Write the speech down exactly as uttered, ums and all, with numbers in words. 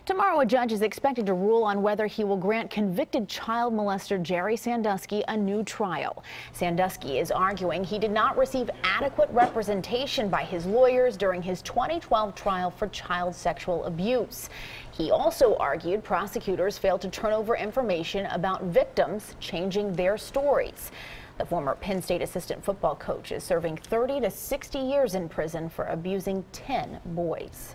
Tomorrow, a judge is expected to rule on whether he will grant convicted child molester Jerry Sandusky a new trial. Sandusky is arguing he did not receive adequate representation by his lawyers during his twenty twelve trial for child sexual abuse. He also argued prosecutors failed to turn over information about victims, changing their stories. The former Penn State assistant football coach is serving thirty to sixty years in prison for abusing ten boys.